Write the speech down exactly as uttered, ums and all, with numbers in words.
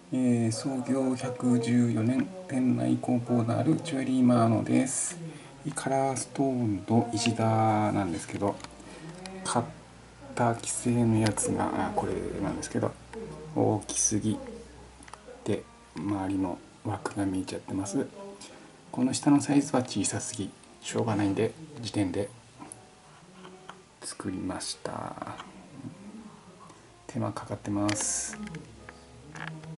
えー、創業ひゃくじゅうよねん、店内工房のあるジュエリーマーノです。カラーストーンと石田なんですけど、買った規制のやつがこれなんですけど、大きすぎて周りの枠が見えちゃってます。この下のサイズは小さすぎ、しょうがないんで時点で作りました。手間かかってます。